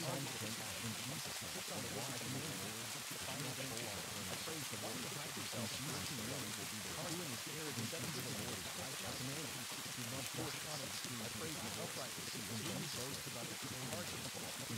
time to think in Jesus' name. Sits on the wise and final danger. I praise the Lord. Hide yourself. Jesus' name will be there. Doing his arrogant things in the Lord is righteous. He loves the shot of the I praise the upright receive. He boasts about the hard people.